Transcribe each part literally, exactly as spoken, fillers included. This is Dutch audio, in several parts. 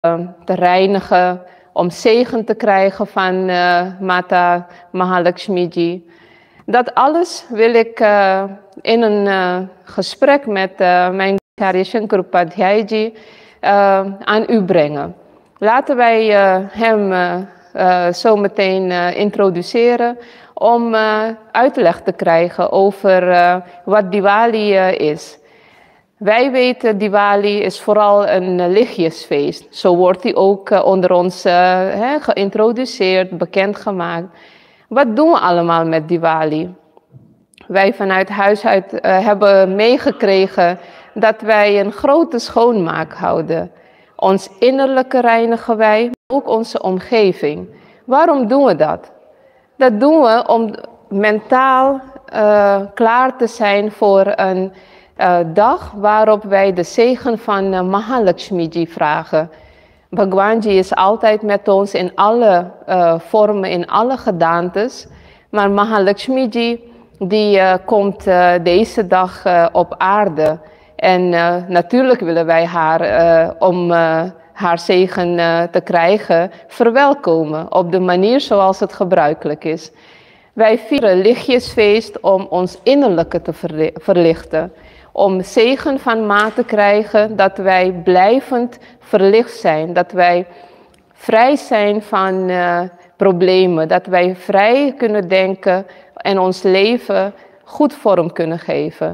te reinigen, om zegen te krijgen van uh, Mata Mahalakshmiji. Dat alles wil ik uh, in een uh, gesprek met uh, mijn Acharya Shankar Upadhyayji uh, aan u brengen. Laten wij uh, hem uh, uh, zo meteen uh, introduceren om uh, uitleg te krijgen over uh, wat Diwali uh, is. Wij weten, Diwali is vooral een uh, lichtjesfeest. Zo wordt hij ook uh, onder ons uh, he, geïntroduceerd, bekendgemaakt. Wat doen we allemaal met Diwali? Wij vanuit huis uit uh, hebben meegekregen dat wij een grote schoonmaak houden. Ons innerlijke reinigen wij, maar ook onze omgeving. Waarom doen we dat? Dat doen we om mentaal uh, klaar te zijn voor een uh, dag waarop wij de zegen van uh, Mahalakshmiji vragen. Bhagwanji is altijd met ons in alle uh, vormen, in alle gedaantes. Maar Mahalakshmiji die uh, komt uh, deze dag uh, op aarde. En uh, natuurlijk willen wij haar, uh, om uh, haar zegen uh, te krijgen, verwelkomen. Op de manier zoals het gebruikelijk is. Wij vieren lichtjesfeest om ons innerlijke te verlichten. Om zegen van Ma te krijgen dat wij blijvend verlicht zijn. Dat wij vrij zijn van uh, problemen. Dat wij vrij kunnen denken en ons leven goed vorm kunnen geven.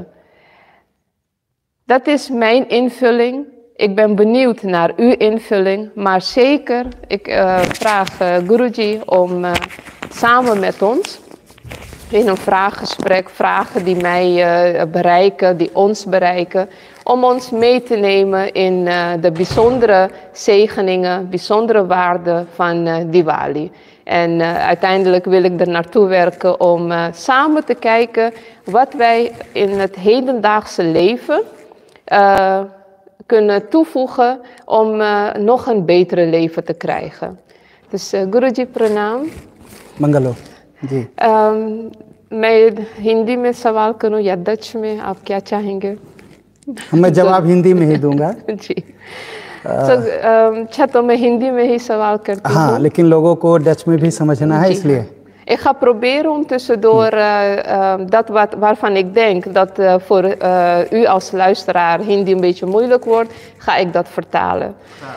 Dat is mijn invulling. Ik ben benieuwd naar uw invulling. Maar zeker, ik uh, vraag uh, Guruji om uh, samen met ons in een vraaggesprek, vragen die mij uh, bereiken, die ons bereiken, om ons mee te nemen in uh, de bijzondere zegeningen, bijzondere waarden van uh, Diwali. En uh, uiteindelijk wil ik er naartoe werken om uh, samen te kijken wat wij in het hedendaagse leven uh, kunnen toevoegen om uh, nog een betere leven te krijgen. Dus uh, Guruji Pranam. Mangalo. जी um, मैं हिंदी में सवाल करूं या डच में, आप क्या चाहेंगे? मैं जवाब हिंदी में ही दूंगा। जी तो अच्छा, तो मैं हिंदी में ही सवाल करती हूँ। हाँ, लेकिन लोगों को डच में भी समझना है, इसलिए ik ga proberen om tussendoor uh, uh, dat wat, waarvan ik denk dat uh, voor uh, u als luisteraar Hindi een beetje moeilijk wordt, ga ik dat vertalen.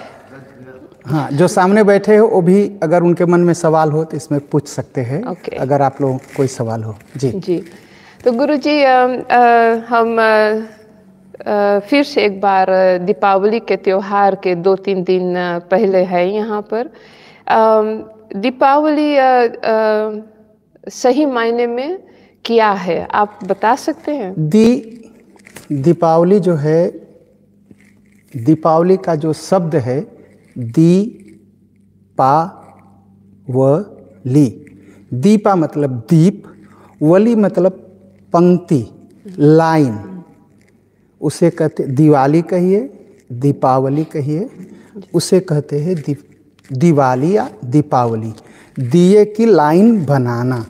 हाँ, जो सामने बैठे हो वो भी अगर उनके मन में सवाल हो तो इसमें पूछ सकते हैं। okay. अगर आप लोगों को कोई सवाल हो। जी जी तो गुरुजी हम uh, फिर से एक बार uh, दीपावली के त्योहार के दो तीन दिन uh, पहले है यहाँ पर। uh, दीपावली uh, uh, सही मायने में क्या है, आप बता सकते हैं? दी दीपावली जो है, दीपावली का जो शब्द है दी पा व ली। दीपा मतलब दीप, वली मतलब पंक्ति, लाइन। उसे कहते दिवाली कहिए, दीपावली कहिए, उसे कहते हैं दी, दिवाली या दीपावली। दिए की लाइन बनाना।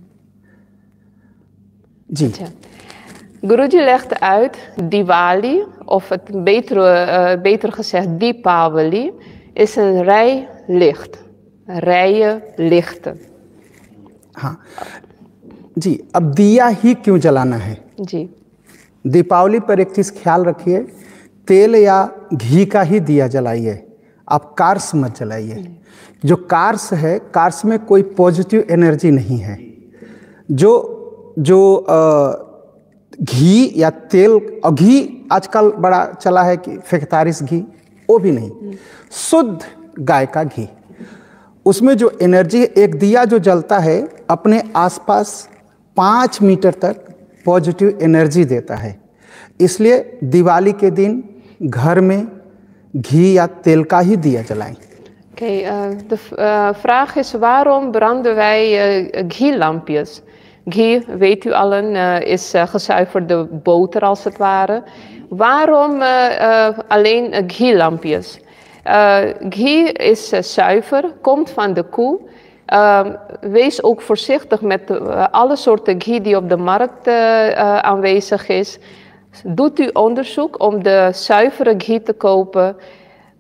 जी Guruji legt uit, Diwali, of het beter, uh, beter gezegd Deepavali, is een rij licht, rijen lichten. हाँ जी, अब दिया ही क्यों जलाना है? जी दीपावली पर एक चीज़ ख्याल रखिए, तेल या घी का ही दिया जलाइए, आप कार्स मत जलाइए। जो कार्स है, कार्स में कोई पॉजिटिव एनर्जी नहीं है। जो जो आ, घी या तेल, और घी आजकल बड़ा चला है कि फेक्तारिस घी, वो भी नहीं, शुद्ध गाय का घी। उसमें जो एनर्जी, एक दिया जो जलता है अपने आसपास पाँच मीटर तक पॉजिटिव एनर्जी देता है। इसलिए दिवाली के दिन घर में घी या तेल का ही दिया जलाएं। Oké, okay, uh, de uh, vraag is waarom branden wij uh, ghee-lampjes? Ghee, weet u allen, uh, is uh, gezuiverde boter als het ware. Waarom uh, uh, alleen uh, ghee-lampjes? Uh, ghee is uh, zuiver, komt van de koe. Uh, wees ook voorzichtig met uh, alle soorten ghee die op de markt uh, uh, aanwezig is. Doet u onderzoek om de zuivere ghee te kopen.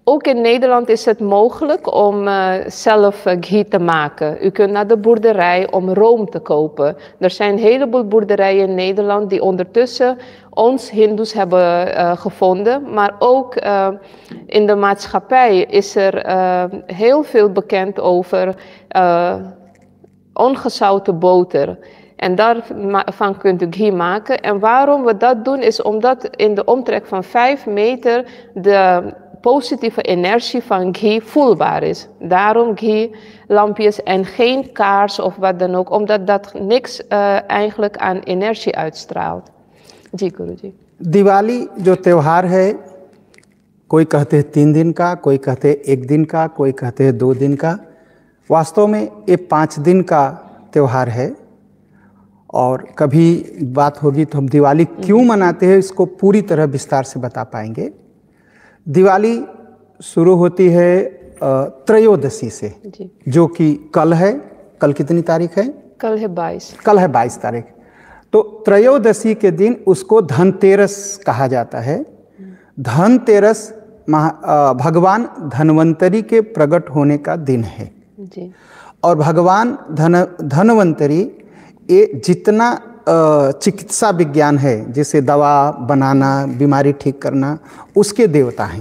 Ook in Nederland is het mogelijk om uh, zelf uh, ghee te maken. U kunt naar de boerderij om room te kopen. Er zijn een heleboel boerderijen in Nederland die ondertussen ons Hindoes hebben uh, gevonden. Maar ook uh, in de maatschappij is er uh, heel veel bekend over uh, ongezouten boter. En daarvan kunt u ghee maken. En waarom we dat doen is omdat in de omtrek van vijf meter de positieve energie van ghee voelbaar is. Daarom ghee lampjes en geen kaars of wat dan ook, omdat dat niks uh, eigenlijk aan energie uitstraalt. जी गुरुजी। दिवाली जो त्यौहार है, कोई कहते हैं तीन दिन का, कोई कहते हैं एक दिन का, कोई कहते हैं दो दिन का। वास्तव में ये पाँच दिन का त्यौहार है। और कभी बात होगी तो हम दिवाली क्यों मनाते हैं इसको पूरी तरह विस्तार से बता पाएंगे। दिवाली शुरू होती है त्रयोदशी से, जो कि कल है। कल कितनी तारीख है? कल है बाईस। कल है बाईस तारीख। तो त्रयोदशी के दिन उसको धनतेरस कहा जाता है। धनतेरस भगवान धन्वंतरी के प्रकट होने का दिन है जी। और भगवान धन धन्वंतरी ये जितना चिकित्सा विज्ञान है, जैसे दवा बनाना, बीमारी ठीक करना, उसके देवता हैं।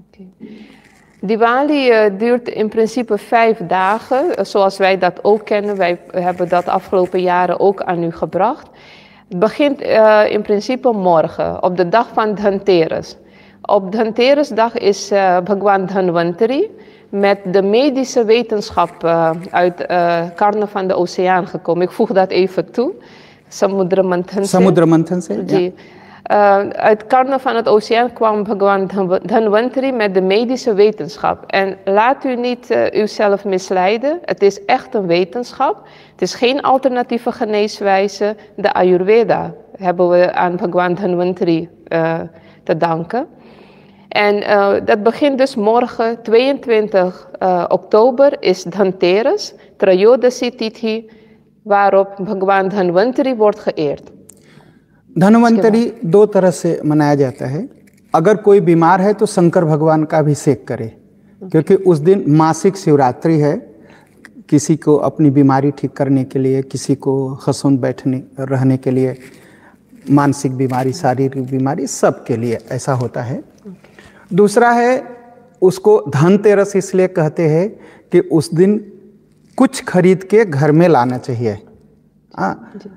Diwali uh, duurt in principe vijf dagen, zoals wij dat ook kennen. Wij hebben dat afgelopen jaren ook aan u gebracht. Het begint uh, in principe morgen, op de dag van Dhanteras. Op Dhanterasdag is uh, Bhagwan Dhanvantari met de medische wetenschap uh, uit uh, Karna van de Oceaan gekomen. Ik voeg dat even toe. Samudra Manthan. Samudra Manthan, ja. Uh, uit Karna van het Oceaan kwam Bhagwan Dhanvantari met de medische wetenschap. En laat u niet uh, uzelf misleiden. Het is echt een wetenschap. Het is geen alternatieve geneeswijze. De Ayurveda hebben we aan Bhagwan Dhanvantari uh, te danken. En uh, dat begint dus morgen, tweeëntwintig oktober, is Dhanteras, Trayodasi Tithi, waarop Bhagwan Dhanvantari wordt geëerd. Dhanvantari दो तरह से मनाया जाता है। अगर कोई बीमार है तो शंकर भगवान का अभिषेक करे, क्योंकि उस दिन मासिक शिवरात्रि है। किसी को अपनी बीमारी ठीक करने के लिए, किसी को हंसुन बैठने रहने के लिए, मानसिक बीमारी, शारीरिक बीमारी, सब के लिए ऐसा होता है। दूसरा है, उसको धनतेरस इसलिए कहते हैं कि उस दिन कुछ खरीद के घर में लाना चाहिए। हाँ,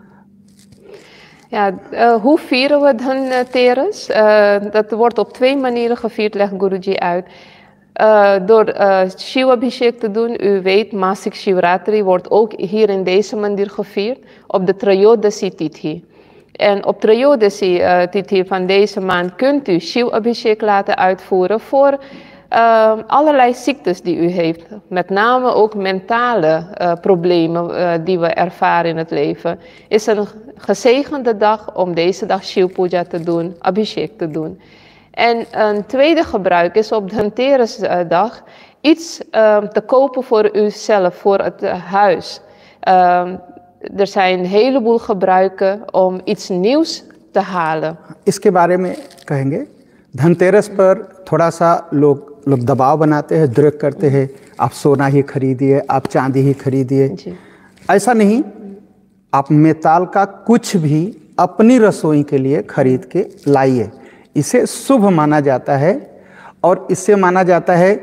Ja, uh, hoe vieren we Dhanteras? Uh, dat wordt op twee manieren gevierd, legt Guruji uit. Uh, door uh, Shiva-abhishek te doen. U weet, Masik Shivratri wordt ook hier in deze manier gevierd. Op de Trayodasi Tithi. En op Trayodasi uh, Tithi van deze maand kunt u Shiva-abhishek laten uitvoeren voor uh, allerlei ziektes die u heeft. Met name ook mentale uh, problemen uh, die we ervaren in het leven. Is een gezegende dag om deze dag Shiv Puja te doen, Abhishek te doen. En een tweede gebruik is op de Dhanterasdag iets uh, te kopen voor uzelf, voor het uh, huis. Uh, er zijn een heleboel gebruiken om iets nieuws te halen. इसके बारे में कहेंगे। धनतेरस पर थोड़ा सा लोग लोग दबाव बनाते हैं, द्रव्य करते हैं, आप सोना ही खरीदिए, आप चांदी ही खरीदिए। ऐसा नहीं, आप मेताल का कुछ भी अपनी रसोई के लिए खरीद के लाइए। इसे शुभ माना जाता है। और इससे माना जाता है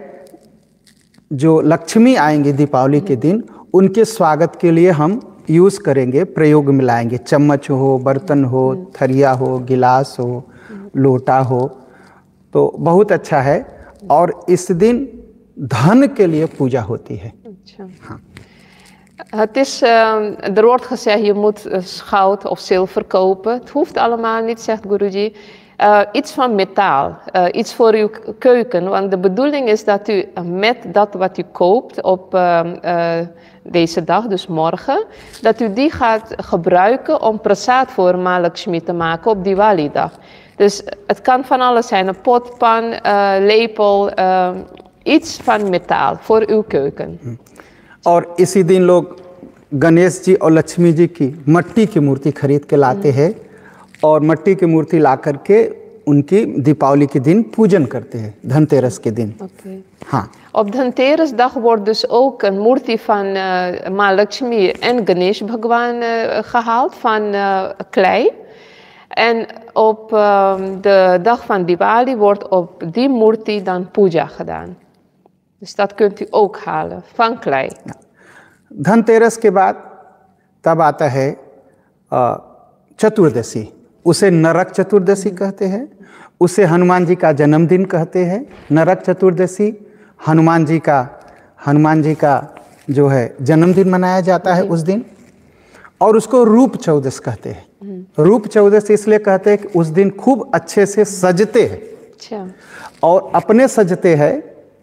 जो लक्ष्मी आएंगे दीपावली के दिन, उनके स्वागत के लिए हम यूज़ करेंगे, प्रयोग में लाएंगे। चम्मच हो, बर्तन हो, थरिया हो, गिलास हो, लोटा हो, तो बहुत अच्छा है। और इस दिन धन के लिए पूजा होती है। अच्छा। हाँ। Het is, uh, er wordt gezegd, je moet uh, goud of zilver kopen. Het hoeft allemaal niet, zegt Guruji. Uh, iets van metaal, uh, iets voor uw keuken. Want de bedoeling is dat u met dat wat u koopt op uh, uh, deze dag, dus morgen, dat u die gaat gebruiken om prasad voor Mahalakshmi te maken op Diwali-dag. Dus het kan van alles zijn, een pot, pan, uh, lepel, uh, iets van metaal voor uw keuken. और इसी दिन लोग गणेश जी और लक्ष्मी जी की मट्टी की मूर्ति खरीद के लाते हैं और मट्टी की मूर्ति ला करके उनकी दीपावली के दिन पूजन करते हैं, धनतेरस के दिन। Okay. हाँ। Op Dhanterasdag wordt dus ook een murti van uh, Mahalakshmi en Ganesh Bhagwan uh, gehaald van uh, klei. En op uh, de dag van Diwali wordt op die murti dan puja gedaan. Dus dat kunt u ook halen, van klei. Ja. Dhanteras के बाद तब आता है चतुर्दशी, उसे नरक चतुर्दशी कहते हैं, उसे हनुमान जी का जन्मदिन कहते हैं। नरक चतुर्दशी हनुमान जी का हनुमान जी का जो है जन्मदिन मनाया जाता है उस दिन, और उसको रूप चौदस कहते हैं। रूप चौदस इसलिए कहते हैं कि उस दिन खूब अच्छे से सजते हैं। अच्छा। और अपने सजते हैं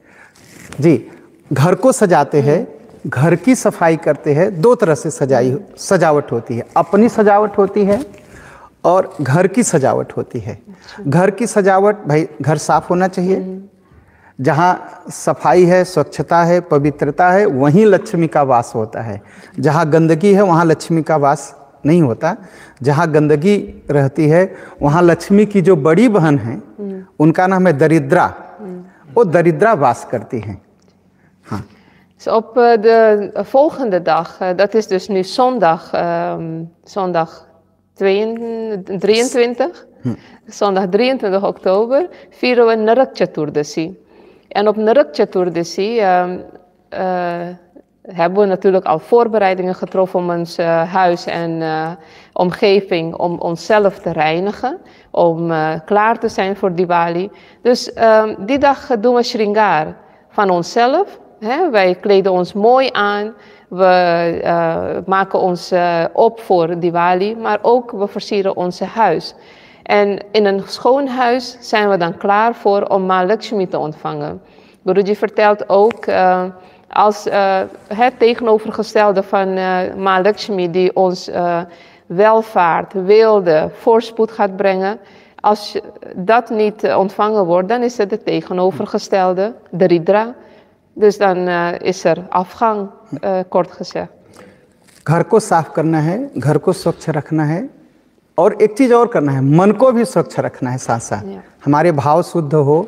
जी, घर को सजाते हैं, घर की सफाई करते हैं। दो तरह से सजाई सजावट होती है, अपनी सजावट होती है और घर की सजावट होती है। घर की सजावट, भाई घर साफ होना चाहिए, जहाँ सफाई है, स्वच्छता है, पवित्रता है, वहीं लक्ष्मी का वास होता है। जहाँ गंदगी है वहाँ लक्ष्मी का वास नहीं होता। जहाँ गंदगी रहती है वहाँ लक्ष्मी की जो बड़ी बहन है उनका नाम है दरिद्रा, वो दरिद्रा वास करती हैं। हाँ। Dus op uh, de volgende dag, uh, dat is dus nu zondag, uh, zondag drieëntwintig, hm. zondag drieëntwintig oktober, vieren we Narak Chaturdashi. En op Narak Chaturdashi uh, uh, hebben we natuurlijk al voorbereidingen getroffen om ons uh, huis en uh, omgeving, om onszelf te reinigen, om uh, klaar te zijn voor Diwali. Dus uh, die dag doen we Shringaar van onszelf. He, wij kleden ons mooi aan, we uh, maken ons uh, op voor Diwali, maar ook we versieren ons huis. En in een schoon huis zijn we dan klaar voor om Mahalakshmi te ontvangen. Guruji vertelt ook, uh, als uh, het tegenovergestelde van uh, Mahalakshmi die ons uh, welvaart, weelde, voorspoed gaat brengen. Als dat niet ontvangen wordt, dan is het het tegenovergestelde, Daridra. Dus dan uh, is er afgang, uh, kort gezegd. घर को साफ करना है, घर को स्वच्छ रखना है, और एक चीज़ और करना है, मन को भी स्वच्छ रखना है साथ साथ। हमारे भाव शुद्ध हो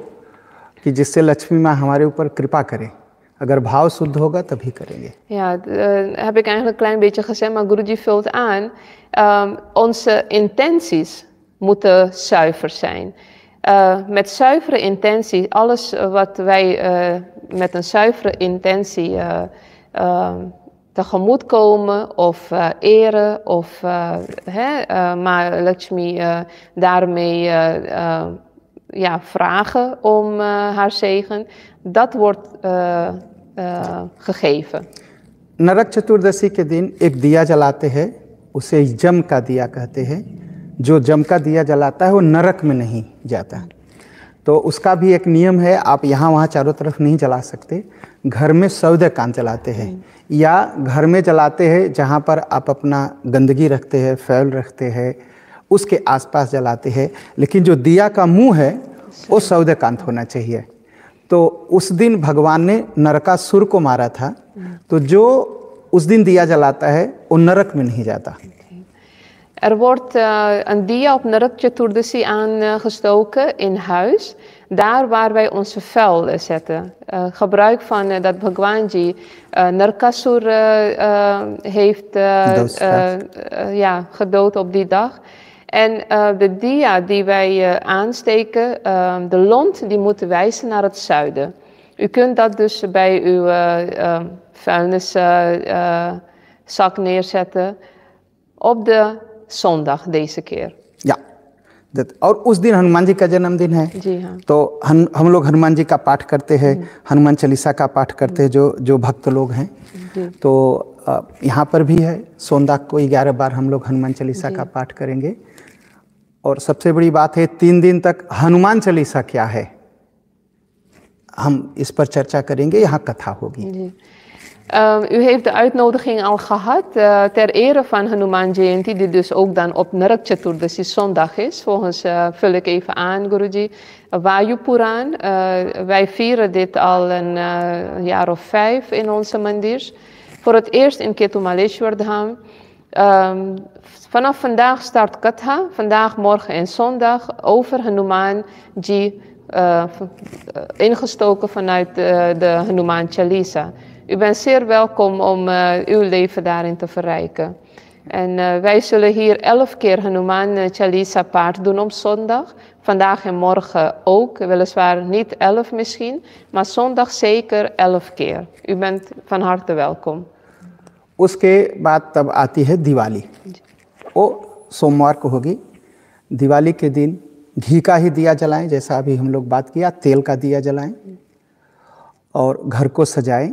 कि जिससे लक्ष्मी माँ हमारे ऊपर कृपा करे। अगर भाव शुद्ध होगा तभी करेंगे। Ja, uh, heb ik eigenlijk een klein beetje gezegd, maar Guruji vult aan. Um, onze intenties moeten zuiver zijn. Uh, met zuivere intentie, alles wat wij uh, met een zuivere intentie uh, uh, tegemoet komen of uh, eren of uh, hè, uh, maar Lakshmi uh, daarmee uh, uh, ja, vragen om uh, haar zegen, dat wordt uh, uh, gegeven. Narak चतुर्दशी के दिन एक दिया जलाते हैं, उसे जम का दिया कहते हैं। जो जम का दिया जलाता है वो नरक में नहीं जाता। तो उसका भी एक नियम है, आप यहाँ वहाँ चारों तरफ नहीं जला सकते। घर में सौदेकांत जलाते हैं या घर में जलाते हैं जहाँ पर आप अपना गंदगी रखते हैं, फैल रखते हैं, उसके आसपास जलाते हैं। लेकिन जो दिया का मुंह है वो सौदेकांत होना चाहिए। तो उस दिन भगवान ने नरकासुर को मारा था, तो जो उस दिन दिया जलाता है वो नरक में नहीं जाता। Er wordt uh, een dia op Narak Chaturdashi aangestoken in huis, daar waar wij onze vuil zetten. Uh, gebruik van uh, dat Bhagwanji uh, Narkasur uh, uh, heeft uh, uh, uh, ja, gedood op die dag. En uh, de dia die wij uh, aansteken, uh, de lont, die moet wijzen naar het zuiden. U kunt dat dus bij uw uh, uh, vuilniszak uh, uh, neerzetten op de zondag deze keer. या, और उस दिन हनुमान जी का जन्मदिन है। जी हाँ। तो हम हम लोग हनुमान जी का पाठ करते हैं, हनुमान चालीसा का पाठ करते हैं, जो जो भक्त लोग हैं। तो यहाँ पर भी है, सोमवार को ग्यारह बार हम लोग हनुमान चालीसा का पाठ करेंगे। और सबसे बड़ी बात है, तीन दिन तक हनुमान चालीसा क्या है हम इस पर चर्चा करेंगे, यहाँ कथा होगी। Uh, u heeft de uitnodiging al gehad uh, ter ere van Hanuman Jayanti, die dus ook dan op Narak Chaturdashi zondag is. Volgens uh, vul ik even aan, Guruji. Vayu Puran. Uh, wij vieren dit al een uh, jaar of vijf in onze mandirs. Voor het eerst in Ketumaleshwar Dham. Um, vanaf vandaag start Katha, vandaag, morgen en zondag, over Hanuman Ji, uh, ingestoken vanuit de, de Hanuman Chalisa. U bent zeer welkom om uh, uw leven daarin te verrijken. En uh, wij zullen hier elf keer Hanuman Chalisa paard doen op zondag. Vandaag en morgen ook, weliswaar niet elf misschien, maar zondag zeker elf keer. U bent van harte welkom. उसके बाद तब आती है दिवाली। वो सोमवार को होगी। दिवाली के दिन घी का ही दिया जलाएं, जैसा अभी हम लोग बात किया, तेल का दिया जलाएं और घर को सजाएं।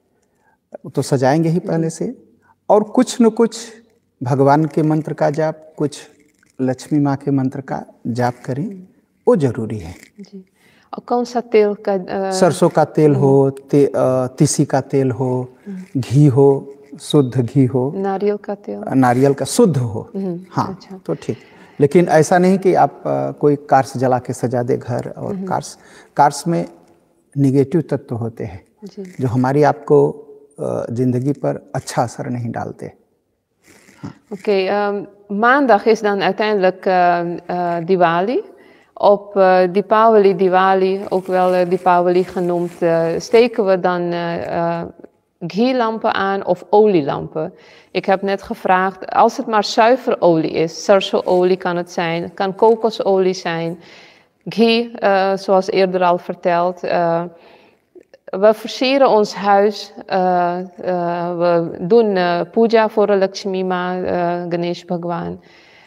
तो सजाएंगे ही पहले से, और कुछ न कुछ भगवान के मंत्र का जाप, कुछ लक्ष्मी माँ के मंत्र का जाप करें, वो जरूरी है। जी। और कौन सा तेल का? आ... सरसों का तेल हो, ते, तीसी का तेल हो, घी हो, शुद्ध घी हो, नारियल का तेल, नारियल का शुद्ध हो। हाँ, अच्छा। तो ठीक। लेकिन ऐसा नहीं कि आप आ, कोई कार्स जला के सजा दे घर, और कार्स कार्स में निगेटिव तत्व होते हैं जो हमारी आपको जिंदगी पर अच्छा असर नहीं डालते। हाँ। Oké, okay, um, maandag is dan uiteindelijk uh, uh, Diwali. Op uh, Deepavali, Diwali, ook wel uh, Deepavali genoemd, uh, steken we dan uh, uh, ghee-lampen aan of olielampen. Ik heb net gevraagd, als het maar zuiverolie is, sarso-olie kan het zijn, kan kokosolie zijn, ghee, uh, zoals eerder al verteld. Uh, we versieren ons huis, uh, uh, we doen uh, puja voor Lakshmi Ma, uh, Ganesh Bhagwan.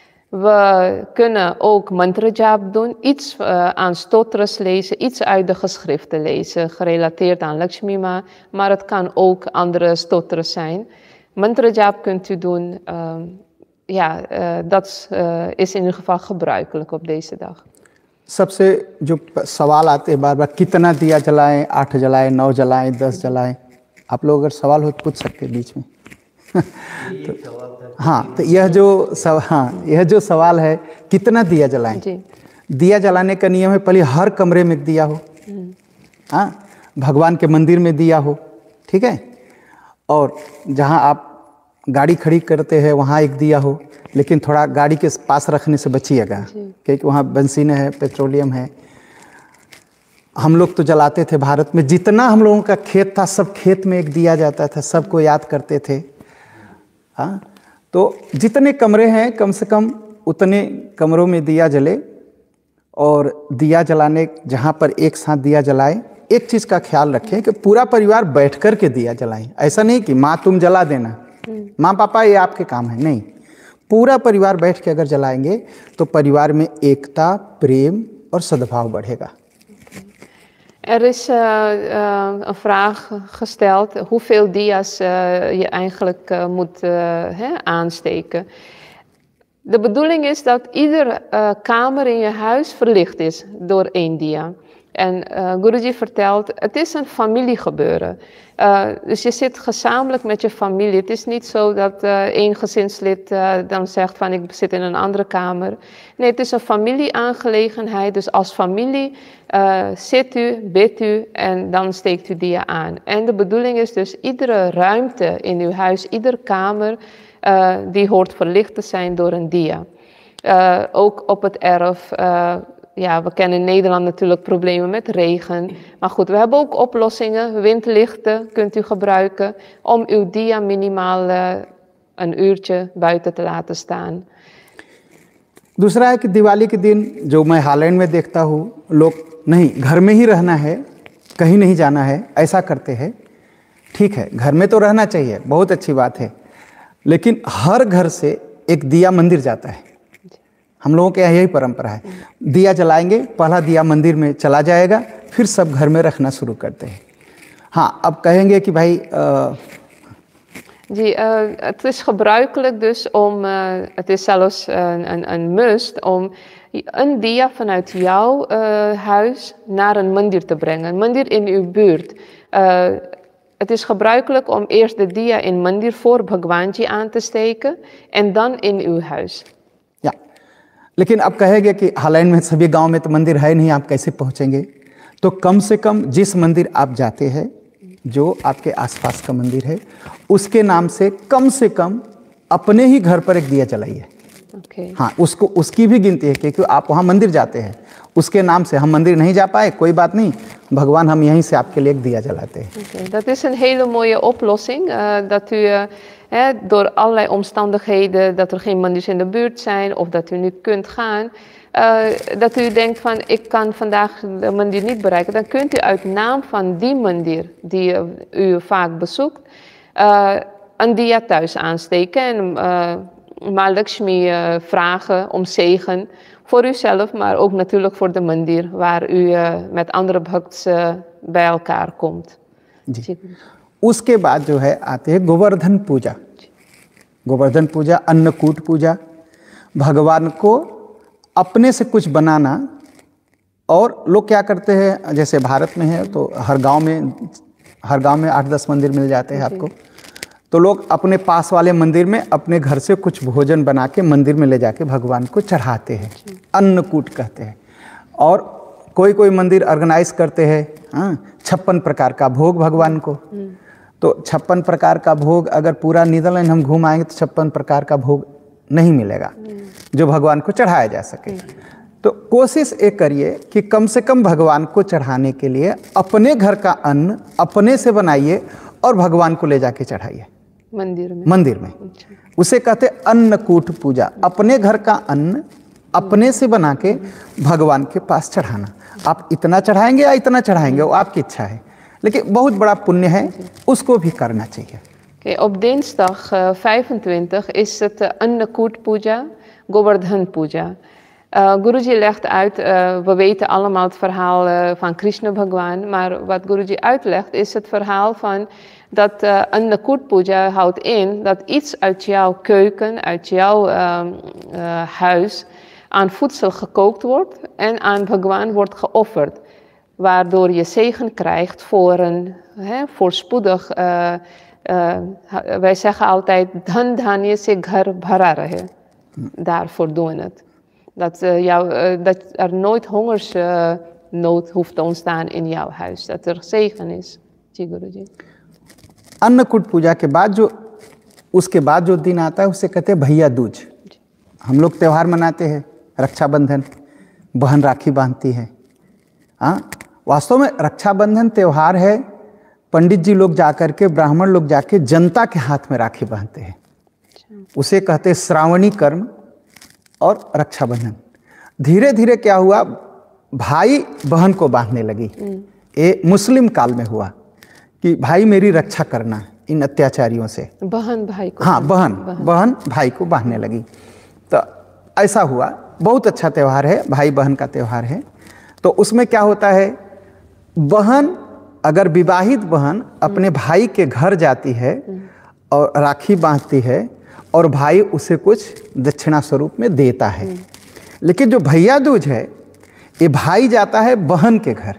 We kunnen ook mantra jap doen, iets uh, aan stotters lezen, iets uit de geschriften lezen, gerelateerd aan Lakshmi Ma, maar het kan ook andere stotters zijn. Mantra jap kunt u doen, uh, ja, uh, dat uh, is in ieder geval gebruikelijk op deze dag. सबसे जो सवाल आते हैं बार बार, कितना दिया जलाएं, आठ जलाएं, नौ जलाएं, दस जलाएं, आप लोग अगर सवाल हो तो पूछ सकते हैं बीच में। तो, हाँ, तो यह जो सव, हाँ, यह जो सवाल है कितना दिया जलाएं, दिया जलाने का नियम है पहले हर कमरे में दिया हो, हाँ, भगवान के मंदिर में दिया हो, ठीक है, और जहाँ आप गाड़ी खड़ी करते हैं वहाँ एक दिया हो, लेकिन थोड़ा गाड़ी के पास रखने से बचिएगा क्योंकि वहाँ बेंजीन है, पेट्रोलियम है। हम लोग तो जलाते थे भारत में, जितना हम लोगों का खेत था सब खेत में एक दिया जाता था, सबको याद करते थे। हाँ, तो जितने कमरे हैं कम से कम उतने कमरों में दिया जले, और दिया जलाने जहाँ पर एक साथ दिया जलाए, एक चीज़ का ख्याल रखें कि पूरा परिवार बैठ कर के दिया जलाएं। ऐसा नहीं कि माँ तुम जला देना, माँ पापा ये आपके काम है, नहीं, पूरा परिवार बैठ के अगर जलाएंगे तो परिवार में एकता, प्रेम और सद्भाव बढ़ेगा। Er is uh, uh, een vraag gesteld, hoeveel dia's uh, je eigenlijk uh, moet uh, hè, aansteken. De bedoeling is dat iedere uh, kamer in je huis verlicht is door één dia. En uh, Guruji vertelt, het is een familiegebeuren. Uh, dus je zit gezamenlijk met je familie. Het is niet zo dat uh, één gezinslid uh, dan zegt van ik zit in een andere kamer. Nee, het is een familieaangelegenheid. Dus als familie uh, zit u, bidt u en dan steekt u die aan. En de bedoeling is dus iedere ruimte in uw huis, iedere kamer, uh, die hoort verlicht te zijn door een dia. Uh, ook op het erf. Uh, Ja, we kennen in Nederland natuurlijk problemen met regen. Maar goed, we hebben ook oplossingen. Windlichten kunt u gebruiken om uw dia minimaal uh, een uurtje buiten te laten staan. दूसरा है कि दिवाली के दिन जो मैं हालैंड में देखता हूँ, लोग नहीं घर में ही रहना है, कहीं नहीं जाना है, ऐसा करते हैं। ठीक है, घर में तो रहना चाहिए, बहुत अच्छी बात है, लेकिन हर घर से एक दिया मंदिर जाता है। हम लोगों के यहाँ यही परंपरा है, दिया जलाएंगे, पहला दिया मंदिर में चला जाएगा, फिर सब घर में रखना शुरू करते हैं। हाँ, अब कहेंगे कि भाई uh... Zie, uh, het is gebruikelijk dus om, uh, het is zelfs een, een, een must om een dia vanuit jouw uh, huis naar een mandir te brengen, een mandir in uw buurt. Uh, het is gebruikelijk om eerst de dia in mandir voor Bhagwanji aan te steken en dan in uw huis. लेकिन अब कहेंगे कि हालैंड में सभी गांव में तो मंदिर है नहीं, आप कैसे पहुंचेंगे? तो कम से कम जिस मंदिर आप जाते हैं, जो आपके आसपास का मंदिर है, उसके नाम से कम से कम अपने ही घर पर एक दिया जलाइए। Okay. हाँ, उसको उसकी भी गिनती है क्योंकि आप वहाँ मंदिर जाते हैं, उसके नाम से हम मंदिर नहीं जा पाए, कोई बात नहीं, भगवान हम यहीं से आपके लिए एक दिया जलाते हैं। Okay. Dat is een hele mooie oplossing. Uh, dat u uh, hè, door allerlei omstandigheden, dat er geen mandirs in de buurt zijn of dat u niet kunt gaan, uh, dat u denkt van ik kan vandaag de mandir niet bereiken, dan kunt u uit naam van die mandir die uh, u vaak bezoekt, uh, een dia thuis aansteken en uh, Ma Lakshmi uh, vragen om zegen voor uzelf, maar ook natuurlijk voor de mandir waar u uh, met andere bhakts uh, bij elkaar komt. जी। उसके बाद जो है आते हैं गोवर्धन पूजा। गोवर्धन पूजा, अन्नकूट पूजा, भगवान को अपने से कुछ बनाना। और लोग क्या करते हैं, जैसे भारत में है तो हर गांव में हर गांव में आठ दस मंदिर मिल जाते हैं आपको, तो लोग अपने पास वाले मंदिर में अपने घर से कुछ भोजन बना के मंदिर में ले जाके भगवान को चढ़ाते हैं, अन्नकूट कहते हैं। और कोई कोई मंदिर ऑर्गेनाइज करते हैं, हाँ, छप्पन प्रकार का भोग भगवान को। तो छप्पन प्रकार का भोग अगर पूरा नीदरलैंड हम घूम आएंगे तो छप्पन प्रकार का भोग नहीं मिलेगा जो भगवान को चढ़ाया जा सके। तो कोशिश ये करिए कि कम से कम भगवान को चढ़ाने के लिए अपने घर का अन्न अपने से बनाइए और भगवान को ले जाके चढ़ाइए मंदिर में। मंदिर में उसे कहते अन्नकूट पूजा। अपने घर का अन्न अपने से बना के भगवान के पास चढ़ाना। आप इतना चढ़ाएंगे या इतना चढ़ाएंगे वो आपकी इच्छा है, लेकिन बहुत बड़ा पुण्य है, उसको भी करना चाहिए। Okay, op dinsdag uh, vijfentwintig is het uh, Annakut Puja, Govardhan Puja. Uh, Guruji legt uit, uh, we weten allemaal het verhaal uh, van Krishna Bhagwan, maar wat Guruji uitlegt is het verhaal van dat uh, Annakut Puja houdt in dat iets uit jouw keuken, uit jouw uh, uh, huis aan voedsel gekookt wordt en aan Bhagwan wordt geofferd. Waardoor je zegen krijgt voor een hè, voorspoedig, uh, uh, wij zeggen altijd, dhan dhanya se ghar bhara rahe. Daarvoor doen het. Dat, uh, jou, uh, dat er nooit hongersnood uh, hoeft te ontstaan in jouw huis. Dat er zegen is. जी गुरुजी। अन्नकूट पूजा के बाद जो उसके बाद जो दिन आता है उसे कहते हैं भैया दूज। हम लोग त्यौहार मनाते हैं, रक्षाबंधन, बहन राखी बांधती है। हाँ, वास्तव में रक्षाबंधन त्यौहार है, पंडित जी लोग जाकर के, ब्राह्मण लोग जाके जनता के हाथ में राखी बांधते हैं। उसे कहते हैं श्रावणी कर्म और रक्षाबंधन। धीरे धीरे क्या हुआ, भाई बहन को बांधने लगी। ये मुस्लिम काल में हुआ कि भाई मेरी रक्षा करना इन अत्याचारियों से। बहन भाई को, हाँ, बहन बहन, बहन भाई को बांधने लगी। तो ऐसा हुआ, बहुत अच्छा त्यौहार है, भाई बहन का त्यौहार है। तो उसमें क्या होता है, बहन अगर विवाहित बहन अपने भाई के घर जाती है और राखी बांधती है और भाई उसे कुछ दक्षिणा स्वरूप में देता है। लेकिन जो भैया दूज है, ये भाई जाता है बहन के घर,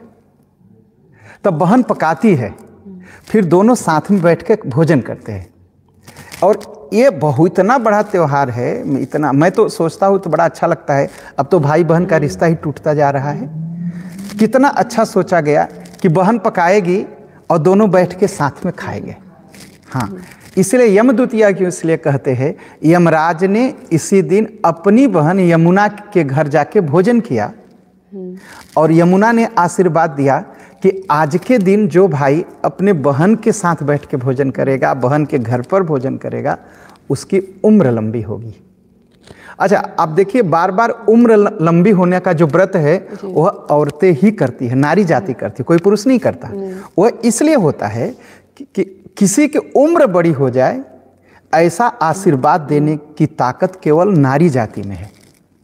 तब बहन पकाती है, फिर दोनों साथ में बैठ के भोजन करते हैं। और ये बहुत इतना बड़ा त्यौहार है, इतना मैं तो सोचता हूँ तो बड़ा अच्छा लगता है। अब तो भाई बहन का रिश्ता ही टूटता जा रहा है। कितना अच्छा सोचा गया कि बहन पकाएगी और दोनों बैठ के साथ में खाएंगे। हाँ, इसलिए यम द्वितीया क्यों इसलिए कहते हैं, यमराज ने इसी दिन अपनी बहन यमुना के घर जाके भोजन किया और यमुना ने आशीर्वाद दिया कि आज के दिन जो भाई अपने बहन के साथ बैठ के भोजन करेगा, बहन के घर पर भोजन करेगा, उसकी उम्र लंबी होगी। अच्छा, आप देखिए, बार बार उम्र लंबी होने का जो व्रत है वह औरतें ही करती है, नारी जाति करती है, कोई पुरुष नहीं करता। वह इसलिए होता है कि, कि किसी की उम्र बड़ी हो जाए, ऐसा आशीर्वाद देने की ताकत केवल नारी जाति में है।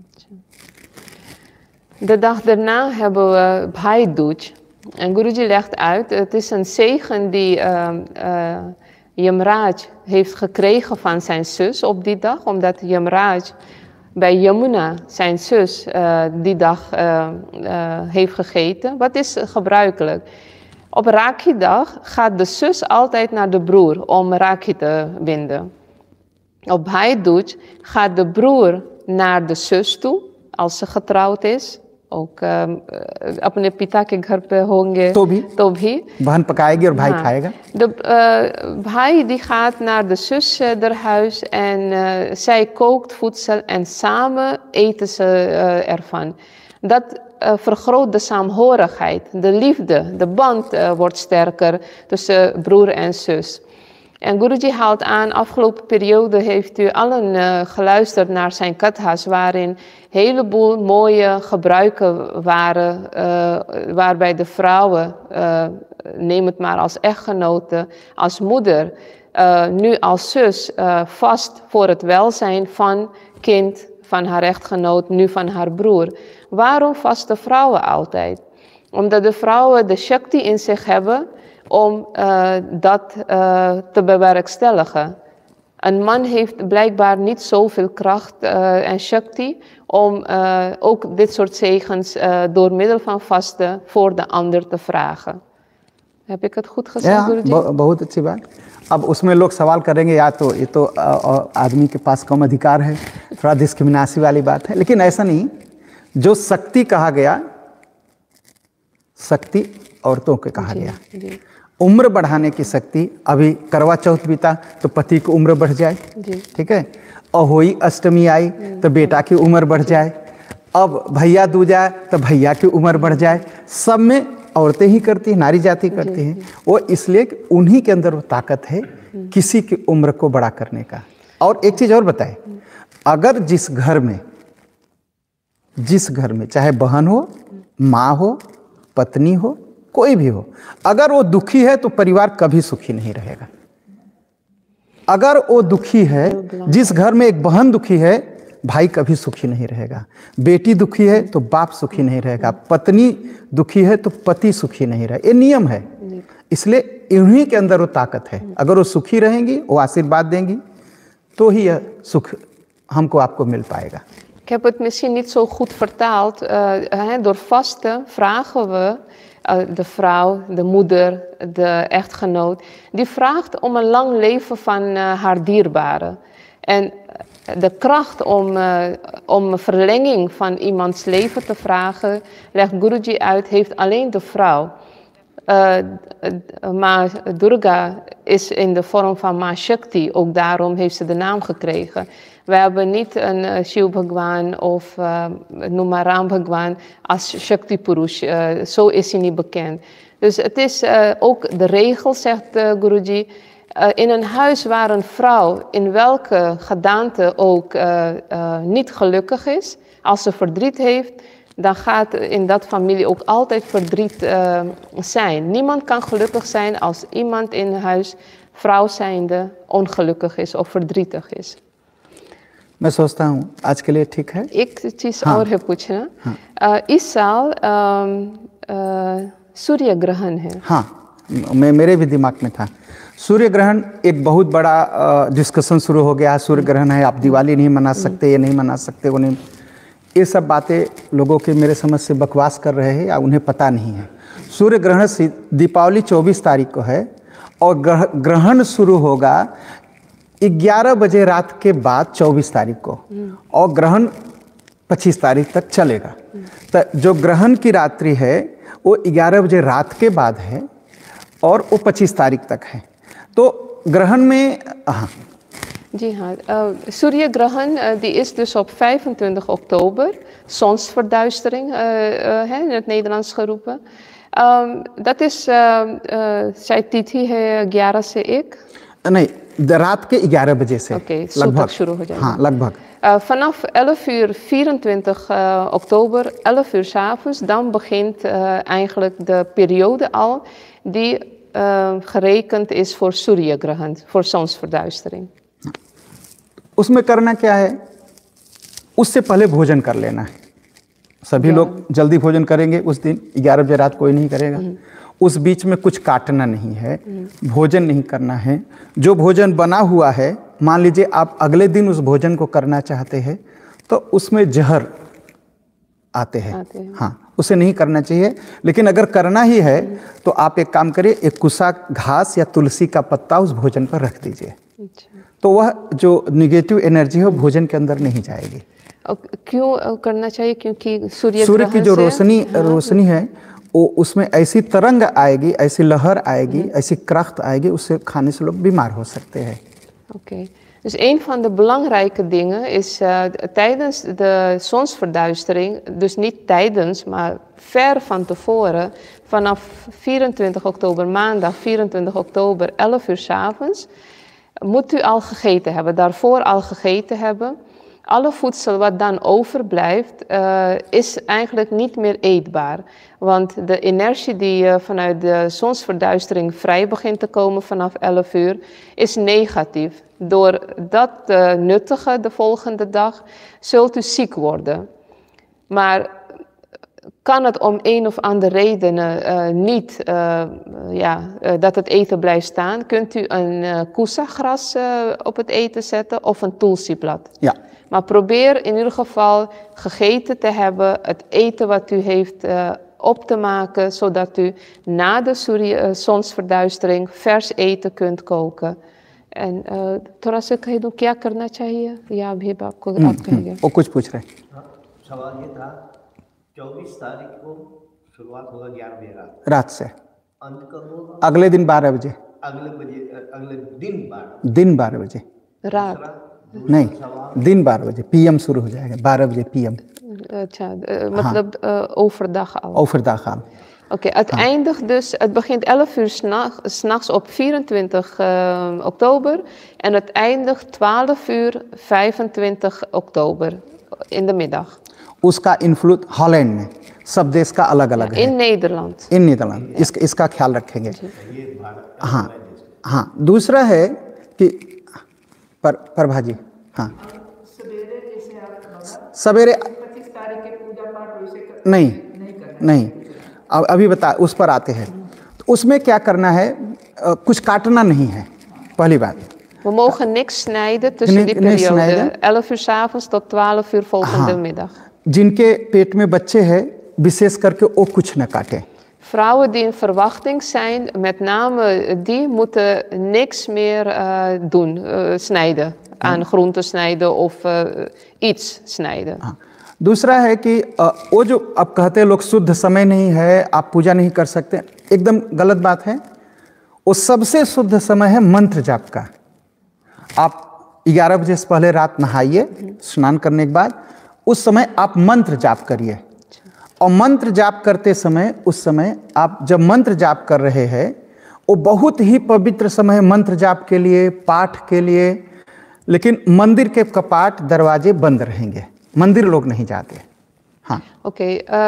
De dag daarna hebben we Bhai Dooj. En Guruji legt uit, het is een zegen die uh, uh, Yamraj heeft gekregen van zijn zus op die dag. Omdat Yamraj bij Yamuna, zijn zus, uh, die dag uh, uh, heeft gegeten. Wat is gebruikelijk? Op Rakhi-dag gaat de zus altijd naar de broer om Rakhi te binden. Op Bhai Dooj gaat de broer naar de zus toe, als ze getrouwd is. ook uh, अपने पिता के घर पे होंगे तो भी तो भी बहन पकाएगी और भाई खाएगा. De uh, भाई die gaat naar de zus uh, der huis en uh, zij kookt voedsel en samen eten ze uh, ervan. Dat uh, vergroot de saamhorigheid, de liefde, de band uh, wordt sterker tussen broer en zus. En Guruji haalt aan, afgelopen periode heeft u allen uh, geluisterd naar zijn kathas, waarin een heleboel mooie gebruiken waren, uh, waarbij de vrouwen, uh, neem het maar als echtgenote, als moeder, uh, nu als zus, uh, vast voor het welzijn van kind, van haar echtgenoot, nu van haar broer. Waarom vasten vrouwen altijd? Omdat de vrouwen de shakti in zich hebben om uh, dat uh, te bewerkstelligen. Een man heeft blijkbaar niet zoveel kracht uh, en shakti om uh, ook dit soort zegens uh, door middel van vasten voor de ander te vragen. Heb ik het goed gezegd, Guruji? Ja, बहुत अच्छी बात. अब उसमें लोग सवाल करेंगे या तो ये तो आदमी के पास कम अधिकार है, थोड़ा डिस्क्रिमिनेशन वाली बात है, लेकिन ऐसा नहीं. जो शक्ति कहा गया, शक्ति औरतों के कहा गया. उम्र बढ़ाने की शक्ति, अभी करवा चौथ बीता तो पति की उम्र बढ़ जाए, ठीक है. अहोई अष्टमी आई तो बेटा की उम्र बढ़ जाए. अब भैया दूज आए तो भैया की उम्र बढ़ जाए. सब में औरतें ही करती हैं, नारी जाति करती हैं. वो इसलिए कि उन्हीं के अंदर वो ताकत है किसी की उम्र को बड़ा करने का. और एक चीज़ और बताए, अगर जिस घर में जिस घर में चाहे बहन हो, माँ हो, पत्नी हो, कोई भी हो, अगर वो दुखी है तो परिवार कभी सुखी नहीं रहेगा. अगर वो दुखी है, जिस घर में एक बहन दुखी है, भाई कभी सुखी नहीं रहेगा. बेटी दुखी है तो बाप सुखी नहीं रहेगा. पत्नी दुखी है तो पति सुखी नहीं रहेगा. ये नियम है. इसलिए इन्हीं के अंदर वो ताकत है. अगर वो सुखी रहेंगी, वो आशीर्वाद देंगी, तो ही यह सुख हमको आपको मिल पाएगा. Ik heb het misschien niet zo goed vertaald. Uh, he, door vasten vragen we uh, de vrouw, de moeder, de echtgenoot, die vraagt om een lang leven van uh, haar dierbare. En de kracht om, uh, om verlenging van iemands leven te vragen, legt Guruji uit, heeft alleen de vrouw. Uh, maar Durga is in de vorm van Ma Shakti, ook daarom heeft ze de naam gekregen. We hebben niet een uh, Shiv Bhagwan of uh, noem maar Ram Bhagwan als Shakti Purush. Uh, zo is hij niet bekend. Dus het is uh, ook de regel, zegt uh, Guruji, uh, in een huis waar een vrouw in welke gedaante ook uh, uh, niet gelukkig is, als ze verdriet heeft, dan gaat in dat familie ook altijd verdriet uh, zijn. Niemand kan gelukkig zijn als iemand in huis, vrouw zijnde, ongelukkig is of verdrietig is. मैं सोचता हूँ आज के लिए ठीक है. एक चीज़ और है पूछना. हाँ. इस साल सूर्य ग्रहण है. हाँ, मैं मेरे भी दिमाग में था. सूर्य ग्रहण एक बहुत बड़ा डिस्कशन शुरू हो गया. सूर्य ग्रहण है, आप दिवाली नहीं मना सकते, ये नहीं मना सकते, वो नहीं. ये सब बातें लोगों के मेरे समझ से बकवास कर रहे हैं या उन्हें पता नहीं है. सूर्य ग्रहण दीपावली चौबीस तारीख को है और ग्रहण शुरू होगा ग्यारह बजे रात के बाद चौबीस तारीख को और ग्रहण पच्चीस तारीख तक चलेगा. तो जो ग्रहण की रात्रि है वो ग्यारह बजे रात के बाद है और वो पच्चीस तारीख तक है. तो ग्रहण में हाँ जी हाँ, uh, सूर्यग्रहण uh, die is dus op vijfentwintig oktober, zonsverduistering uh, uh, in het Nederlands geroepen. Um, dat is, uh, uh, zij tithi है ग्यारह से एक. नहीं, रात के ग्यारह बजे से okay, लगभग शुरू हो जाएगा. हाँ, लगभग. Uh, vanaf elf uur vierentwintig uh, oktober, elf uur 's avonds, dan begint uh, eigenlijk de periode al die uh, gerekend is voor Suryagrahan, voor zonsverduistering. उसमें करना क्या है, उससे पहले भोजन कर लेना है. सभी लोग जल्दी भोजन करेंगे उस दिन, ग्यारह बजे रात कोई नहीं करेगा. उस बीच में कुछ काटना नहीं है, भोजन नहीं करना है. जो भोजन बना हुआ है, मान लीजिए आप अगले दिन उस भोजन को करना चाहते हैं तो उसमें जहर आते हैं, आते हैं। हाँ, उसे नहीं करना चाहिए. लेकिन अगर करना ही है तो आप एक काम करिए, एक कुसा घास या तुलसी का पत्ता उस भोजन पर रख दीजिए. तो वह जो निगेटिव एनर्जी है वो भोजन के अंदर नहीं जाएगी. क्यों करना चाहिए? क्योंकि सूर्य सूर्य की जो रोशनी रोशनी है वो उसमें ऐसी तरंग आएगी, ऐसी लहर आएगी, ऐसी kracht आएगी, उससे खाने से लोग बीमार हो सकते हैं. Oké. Dus een van de belangrijke dingen is uh, tijdens de zonsverduistering, dus niet tijdens, maar ver van tevoren, vanaf vierentwintig oktober, maandag vierentwintig oktober, elf uur 's avonds, moet u al gegeten hebben, daarvoor al gegeten hebben. Alle voedsel wat dan overblijft, uh, is eigenlijk niet meer eetbaar. Want de energie die uh, vanuit de zonsverduistering vrij begint te komen vanaf elf uur, is negatief. Door dat te nuttigen de volgende dag, zult u ziek worden. Maar kan het om een of andere reden uh, niet uh, ja, uh, dat het eten blijft staan, kunt u een uh, kusagras uh, op het eten zetten of een tulsiblad. Ja. Maar probeer in ieder geval gegeten te hebben, het eten wat u heeft uh, op te maken, zodat u na de Surya, uh, zonsverduistering vers eten kunt koken. En uh, थोड़ा सा कह दूं क्या करना चाहिए या अभी आपको आप कहेंगे? वो कुछ पूछ रहे हैं. सवाल ये था, चौबीस तारीख को शुरुआत होगा ग्यारह बजे रात रात से अंत कब होगा? अगले दिन बारह बजे. अगले बजे अगले दिन बारह दिन बारह बजे. रात नहीं, दिन बारह बजे पीएम शुरू हो जाएगा. बारह बजे पीएम. अच्छा, uh, मतलब uh, overdag al. Overdag al. Oké, okay, het eindigt dus, het begint elf uur s'nachts op vierentwintig uh, oktober en het eindigt twaalf uur vijfentwintig oktober in de middag. उसका इन्फ्लुएंस हॉलैंड में सब देश का अलग अलग है. In Nederland. In Netherland. इस, इसका ख्याल रखेंगे. हाँ हाँ. दूसरा है कि पर प्रभा जी, हाँ, सवेरे नहीं नहीं अब अभी बता उस पर आते हैं. तो उसमें क्या करना है, आ, कुछ काटना नहीं है. पहली बात, We mogen niks snijden tussen die periode, elf uur 's avonds tot twaalf uur volgende middag. जिनके पेट में बच्चे हैं विशेष करके वो कुछ न काटें. Vrouwen die in verwachting zijn, met name die moeten niks meer uh, doen, uh, snijden, aan groenten snijden of uh, iets snijden. हाँ. दूसरा है कि वो जो आप कहते हैं लोग शुद्ध समय नहीं है, आप पूजा नहीं कर सकते, एकदम गलत बात है. वो सबसे शुद्ध समय है मंत्र जाप का. आप ग्यारह बजे से पहले रात नहाइए, स्नान करने के बाद उस समय आप मंत्र जाप करिए. और मंत्र जाप करते समय, उस समय आप जब मंत्र जाप कर रहे हैं, वो बहुत ही पवित्र समय है मंत्र जाप के लिए, पाठ के लिए. लेकिन मंदिर के कपाट दरवाजे बंद रहेंगे, मंदिर लोग नहीं जाते. हाँ. ओके,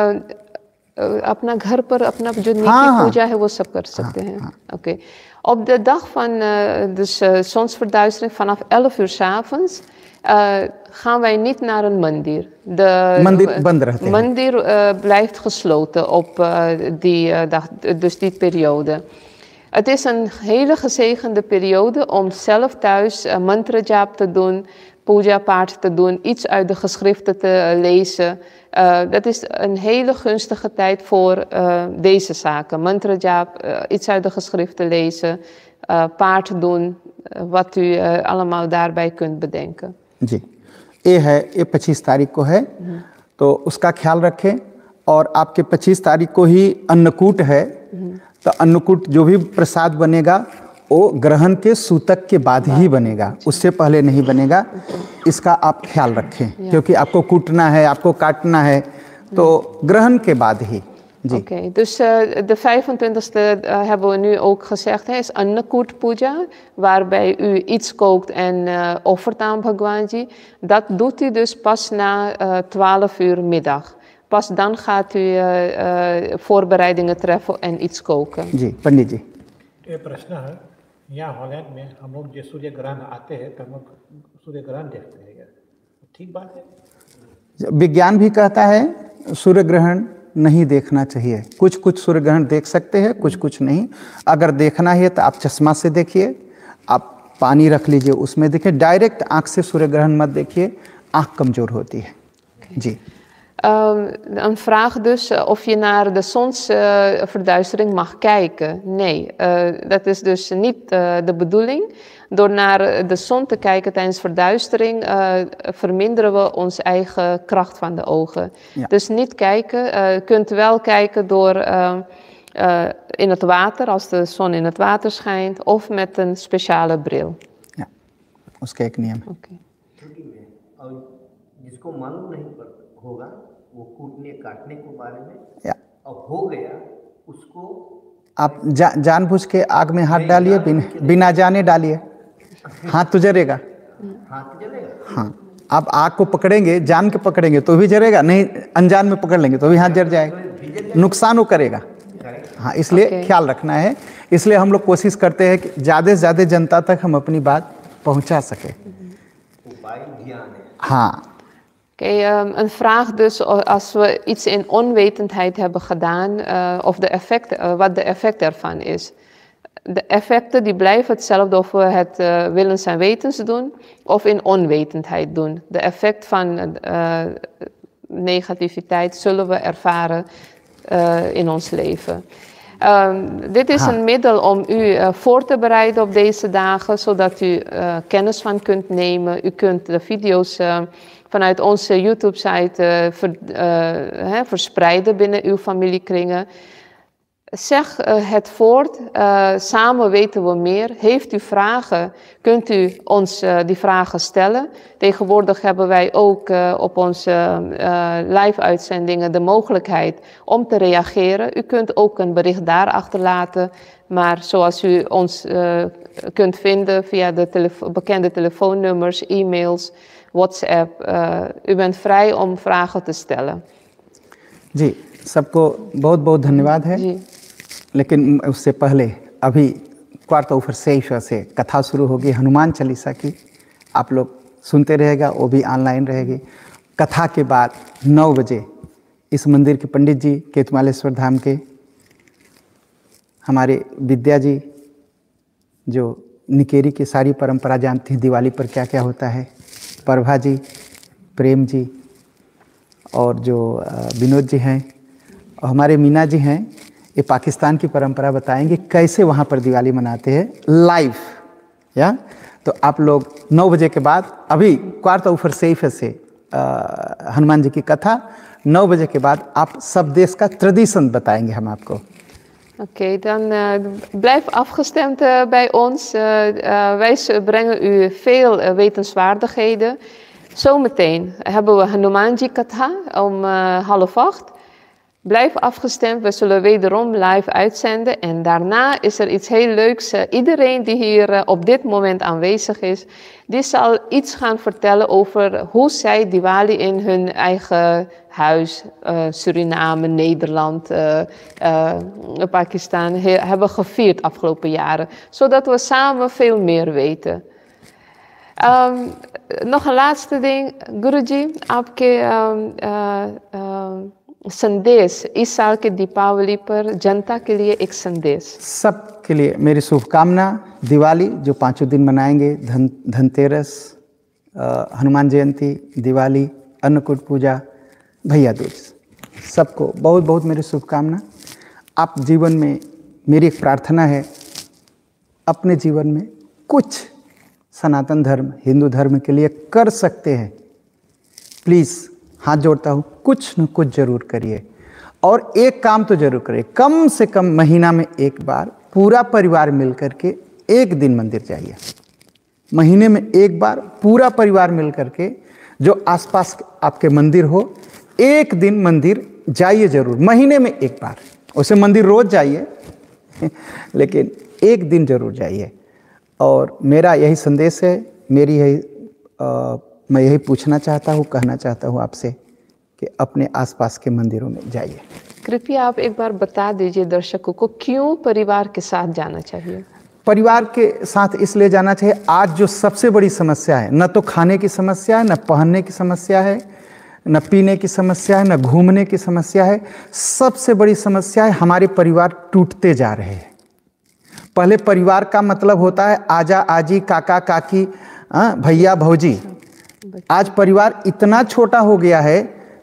अपना घर पर अपना जो नित्य हाँ, पूजा है वो सब कर सकते हाँ, हैं. हाँ. Oké. Op de dag van uh, dus, uh, zonsverduistering vanaf elf uur 's avonds uh, gaan wij niet naar een mandir. De मंदिर बंद रहते हैं. mandir uh, blijft gesloten op uh, die uh, dag, dus die periode. Het is een hele gezegende periode om zelf thuis uh, mantra jaap te doen, puja paard te doen, iets uit de geschriften te uh, lezen. Uh, dat is een hele gunstige tijd voor uh, deze zaken. Mantra jaap, uh, iets uit de geschriften lezen, uh, paard doen, uh, wat u uh, allemaal daarbij kunt bedenken. जी, ये है, ये पच्चीस तारीख को है, तो उसका ख्याल रखें. और आपके पच्चीस तारीख को ही अन्नकूट है, तो अन्नकूट जो भी प्रसाद बनेगा वो ग्रहण के सूतक के बाद ही बनेगा, उससे पहले नहीं बनेगा. इसका आप ख्याल रखें, क्योंकि आपको कूटना है, आपको काटना है, तो ग्रहण के बाद ही. Oké, okay, dus uh, de vijfentwintigste uh, hebben we nu ook gezegd, hè, is Annakut Puja, waarbij u iets kookt en uh, offert aan Bhagwanji. Dat doet u dus pas na uh, twaalf uur middag. Pas dan gaat u uh, uh, voorbereidingen treffen en iets koken. जी, पंडित जी. ये प्रश्न है, यहाँ हॉलैंड में हम लोग जो सूर्य ग्रहण आते हैं तो हम लोग सूर्य ग्रहण देखते हैं, ठीक बात है? विज्ञान भी कहता है सूर्य ग्रहण नहीं देखना चाहिए. कुछ कुछ सूर्य ग्रहण देख सकते हैं, कुछ कुछ नहीं. अगर देखना है तो आप चश्मा से देखिए, आप पानी रख लीजिए उसमें देखिए. डायरेक्ट आँख से सूर्य ग्रहण मत देखिए, आँख कमजोर होती है. जी. Um, een vraag dus uh, of je naar de zonsverduistering uh, mag kijken. Nee, uh, dat is dus niet uh, de bedoeling. Door naar de zon te kijken tijdens verduistering uh, verminderen we onze eigen kracht van de ogen. Ja. Dus niet kijken. Uh, je kunt wel kijken door uh, uh, in het water, als de zon in het water schijnt, of met een speciale bril. Ja, उसके एक नियम है. Okay. जिसको मालूम नहीं होगा वो कूटने काटने के बारे में या और हो गया उसको आप जा, जानबूझ के आग में हाथ डालिए, बिना बिना जाने डालिए, हाथ तो जलेगा. हाथ जलेगा. हाँ, आप आग को पकड़ेंगे, जान के पकड़ेंगे तो भी जलेगा, नहीं अनजान में पकड़ लेंगे तो भी हाथ जल जाएगा, नुकसान वो करेगा. हाँ, इसलिए okay. ख्याल रखना है. इसलिए हम लोग कोशिश करते हैं कि ज़्यादा से ज़्यादा जनता तक हम अपनी बात पहुंचा सके. हाँ. Okay, um, een vraag dus, als we iets in onwetendheid hebben gedaan, uh, of de effecten, uh, wat de effect ervan is. De effecten die blijven hetzelfde of we het uh, willens en wetens doen, of in onwetendheid doen. De effect van uh, negativiteit zullen we ervaren uh, in ons leven. Um, dit is ha. een middel om u uh, voor te bereiden op deze dagen, zodat u uh, kennis van kunt nemen. U kunt de video's uh, vanuit onze YouTube-site uh, ver, uh, hè, verspreiden binnen uw familiekringen. Zeg uh, het voort, uh, samen weten we meer. Heeft u vragen, kunt u ons uh, die vragen stellen. Tegenwoordig hebben wij ook uh, op onze uh, live-uitzendingen de mogelijkheid om te reageren. U kunt ook een bericht daar achterlaten, maar zoals u ons uh, kunt vinden via de telefo- bekende telefoonnummers, e-mails, WhatsApp. Uh, u bent vrij om vragen te stellen. जी, सबको बहुत बहुत धन्यवाद है. जी. लेकिन उससे पहले अभी quart over safe से कथा शुरू होगी हनुमान चालीसा की. आप लोग सुनते रहेगा, वो भी ऑनलाइन रहेगी. कथा के बाद नौ बजे इस मंदिर के पंडित जी, केतुमालेश्वर धाम के हमारे विद्या जी, जो निकेरी की सारी परंपरा जानती हैं, दिवाली पर क्या क्या होता है, प्रभा जी, प्रेम जी और जो विनोद जी हैं और हमारे मीना जी हैं, ये पाकिस्तान की परंपरा बताएंगे कैसे वहाँ पर दिवाली मनाते हैं लाइव. या तो आप लोग नौ बजे के बाद अभी क्वार्ट ओवर सेफ से हनुमान जी की कथा, नौ बजे के बाद आप सब देश का ट्रेडिशन बताएंगे हम आपको. Oké, okay, dan uh, blijf afgestemd uh, bij ons. Uh, uh, wij brengen u veel uh, wetenswaardigheden. Zometeen hebben we Hanumanji Katha om uh, half acht. Blijf afgestemd, we zullen wederom live uitzenden. En daarna is er iets heel leuks. Uh, iedereen die hier uh, op dit moment aanwezig is, die zal iets gaan vertellen over hoe zij Diwali in hun eigen huis, uh, Suriname, Nederland, uh, uh, Pakistan, he, hebben gevierd afgelopen jaren. Zodat we samen veel meer weten. Um, nog een laatste ding, Guruji, आपके uh, uh, संदेश इस साल के दीपावली पर जनता के लिए एक संदेश. सब के लिए मेरी शुभकामना. दिवाली जो पाँचों दिन मनाएंगे, धन धनतेरस, हनुमान जयंती, दिवाली, अन्नकूट पूजा, भैया दूज, सबको बहुत बहुत मेरी शुभकामना. आप जीवन में, मेरी एक प्रार्थना है, अपने जीवन में कुछ सनातन धर्म, हिंदू धर्म के लिए कर सकते हैं, प्लीज़ हाथ जोड़ता हूँ, कुछ न कुछ जरूर करिए. और एक काम तो जरूर करिए, कम से कम महीना में एक बार पूरा परिवार मिल करके एक दिन मंदिर जाइए. महीने में एक बार पूरा परिवार मिल करके जो आसपास आपके मंदिर हो, एक दिन मंदिर जाइए जरूर, महीने में एक बार. उसे मंदिर रोज जाइए लेकिन एक दिन जरूर जाइए. और मेरा यही संदेश है, मेरी यही आ, मैं यही पूछना चाहता हूँ, कहना चाहता हूँ आपसे कि अपने आसपास के मंदिरों में जाइए. कृपया आप एक बार बता दीजिए दर्शकों को क्यों परिवार के साथ जाना चाहिए. परिवार के साथ इसलिए जाना चाहिए, आज जो सबसे बड़ी समस्या है, न तो खाने की समस्या है, न पहनने की समस्या है, न पीने की समस्या है, न घूमने की समस्या है. सबसे बड़ी समस्या है हमारे परिवार टूटते जा रहे हैं. पहले परिवार का मतलब होता है आजा आजी, काका काकी, भैया भौजी. आज परिवार इतना छोटा हो गया है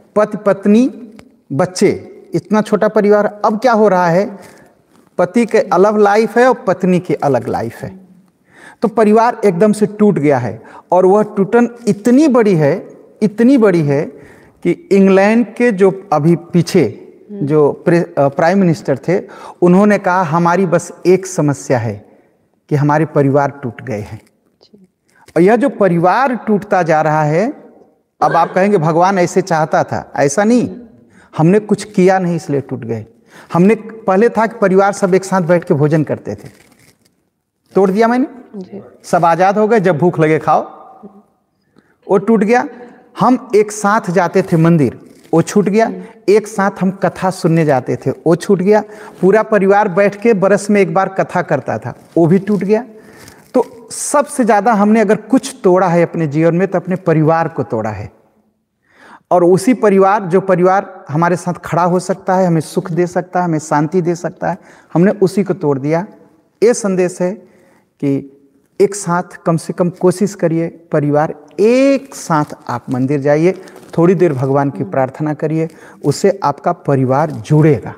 पति पत्नी बच्चे, इतना छोटा परिवार। अब क्या हो रहा है, पति के अलग लाइफ है और पत्नी की अलग लाइफ है, तो परिवार एकदम से टूट गया है। और वह टूटन इतनी बड़ी है, इतनी बड़ी है कि इंग्लैंड के जो अभी पीछे जो प्राइम मिनिस्टर थे, उन्होंने कहा हमारी बस एक समस्या है कि हमारे परिवार टूट गए हैं। और यह जो परिवार टूटता जा रहा है, अब आप कहेंगे भगवान ऐसे चाहता था, ऐसा नहीं, हमने कुछ किया नहीं इसलिए टूट गए। हमने पहले था कि परिवार सब एक साथ बैठ के भोजन करते थे, तोड़ दिया मैंने, सब आजाद हो गए, जब भूख लगे खाओ, वो टूट गया। हम एक साथ जाते थे मंदिर, वो छूट गया। एक साथ हम कथा सुनने जाते थे, वो छूट गया। पूरा परिवार बैठ के बरस में एक बार कथा करता था, वो भी टूट गया। तो सबसे ज़्यादा हमने अगर कुछ तोड़ा है अपने जीवन में, तो अपने परिवार को तोड़ा है। और उसी परिवार, जो परिवार हमारे साथ खड़ा हो सकता है, हमें सुख दे सकता है, हमें शांति दे सकता है, हमने उसी को तोड़ दिया। ये संदेश है कि एक साथ कम से कम कोशिश करिए, परिवार एक साथ आप मंदिर जाइए, थोड़ी देर भगवान की प्रार्थना करिए, उससे आपका परिवार जुड़ेगा।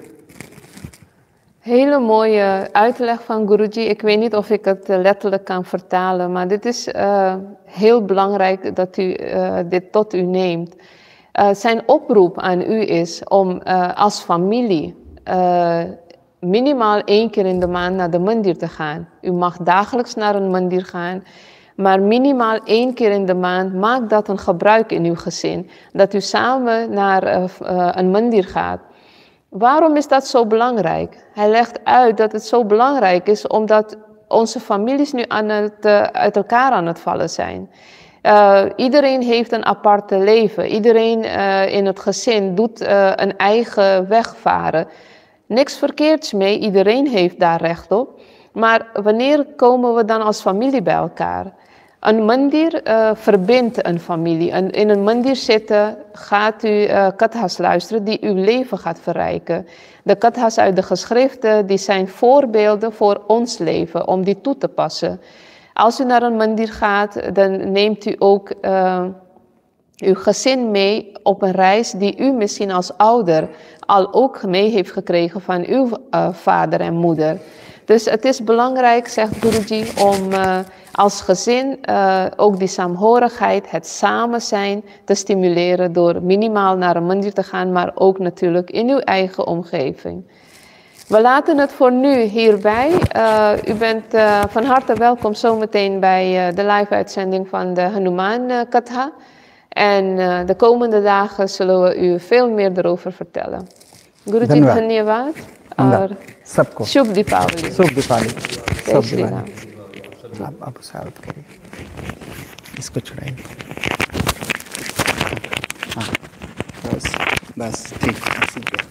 Hele mooie uitleg van Guruji. Ik weet niet of ik het letterlijk kan vertalen, maar dit is uh, heel belangrijk dat u uh, dit tot u neemt. Uh, zijn oproep aan u is om uh, als familie uh, minimaal één keer in de maand naar de mandir te gaan. U mag dagelijks naar een mandir gaan, maar minimaal één keer in de maand, maak dat een gebruik in uw gezin. Dat u samen naar uh, uh, een mandir gaat. Waarom is dat zo belangrijk? Hij legt uit dat het zo belangrijk is omdat onze families nu aan het, uh, uit elkaar aan het vallen zijn. Uh, iedereen heeft een aparte leven. Iedereen uh, in het gezin doet uh, een eigen weg varen. Niks verkeerds mee, iedereen heeft daar recht op. Maar wanneer komen we dan als familie bij elkaar? Een mandir uh, verbindt een familie. En in een mandir zitten gaat u uh, kathas luisteren die uw leven gaat verrijken. De kathas uit de geschriften die zijn voorbeelden voor ons leven, om die toe te passen. Als u naar een mandir gaat, dan neemt u ook uh, uw gezin mee op een reis die u misschien als ouder al ook mee heeft gekregen van uw uh, vader en moeder. Dus het is belangrijk, zegt Guruji, om uh, als gezin uh, ook die saamhorigheid, het samen zijn te stimuleren door minimaal naar een mandir te gaan, maar ook natuurlijk in uw eigen omgeving. We laten het voor nu hierbij. Uh, u bent uh, van harte welkom zometeen bij uh, de live-uitzending van de Hanuman uh, Katha. En uh, de komende dagen zullen we u veel meer erover vertellen. Guruji, धन्यवाद और शुभ दीपावली। शुभ दीपावली। जय श्री राम। आप आप उसे आरत करिए, इसको छुड़ाइए। हाँ बस बस ठीक है।